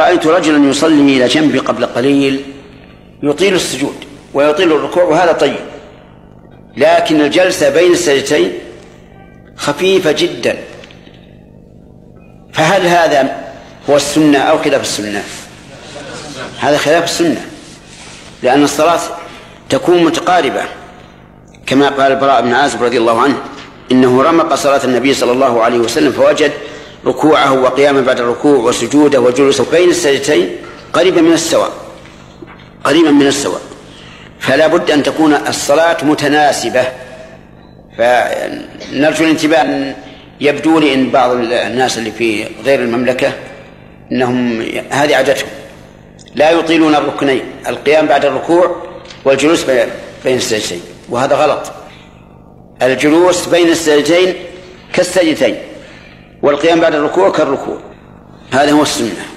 رأيت رجلا يصلي إلى جنبي قبل قليل يطيل السجود ويطيل الركوع، وهذا طيب، لكن الجلسة بين السجدتين خفيفة جدا، فهل هذا هو السنة أو خلاف السنة؟ هذا خلاف السنة، لأن الصلاة تكون متقاربة، كما قال البراء بن عازب رضي الله عنه: إنه رمق صلاة النبي صلى الله عليه وسلم فوجد ركوعه وقيامه بعد الركوع وسجوده وجلوسه بين السجدتين قريبا من السواء، فلا بد أن تكون الصلاة متناسبة. فنرجو الانتباه. يبدو لي أن بعض الناس اللي في غير المملكة إنهم هذه عادتهم، لا يطيلون الركنين، القيام بعد الركوع والجلوس بين السجدتين، وهذا غلط. الجلوس بين السجدتين كالسجدتين، والقيام بعد الركوع كالركوع، هذا هو السنة.